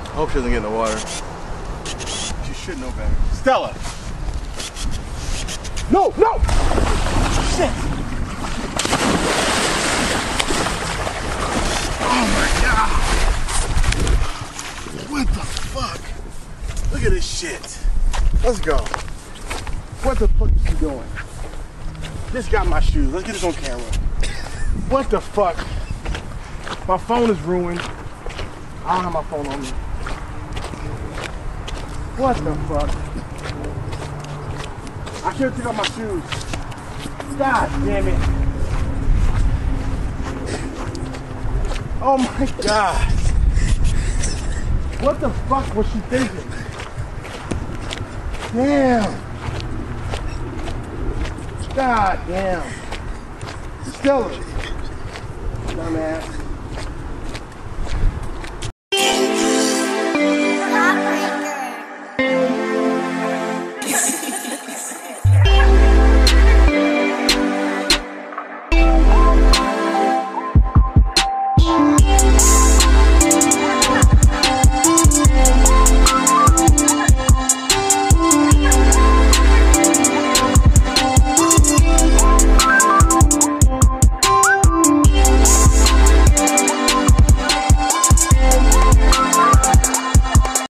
Hope she doesn't get in the water. She should know better. Stella! No, no! Shit! Oh my God! What the fuck? Look at this shit. Let's go. What the fuck is she doing? Just got my shoes. Let's get this on camera. What the fuck? My phone is ruined. I don't have my phone on me. What the fuck? I should have took off my shoes. God damn it. Oh my God. What the fuck was she thinking? Damn. God damn. Stella. Dumbass.